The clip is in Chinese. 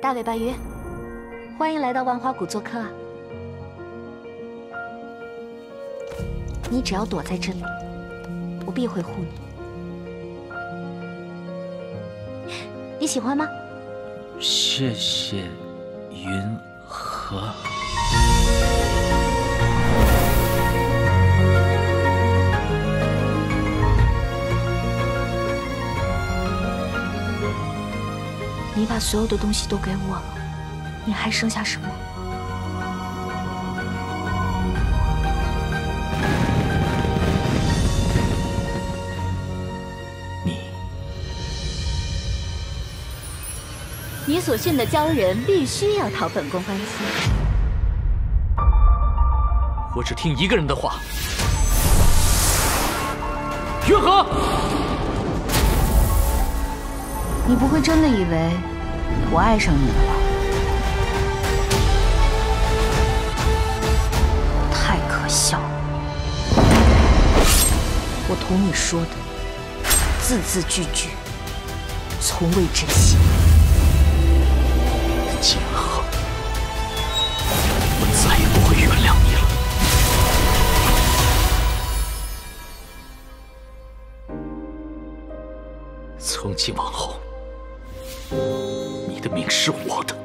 大尾巴鱼，欢迎来到万花谷做客啊！你只要躲在这里，我必会护你。你喜欢吗？ 谢谢云禾。 你把所有的东西都给我了，你还剩下什么？你所训的鲛人必须要讨本宫欢心。 我只听一个人的话。云禾， 你不会真的以为我爱上你了吧？太可笑了！我同你说的，字字句句，从未真心。 剑鹤，我再也不会原谅你了。从今往后，你的命是我的。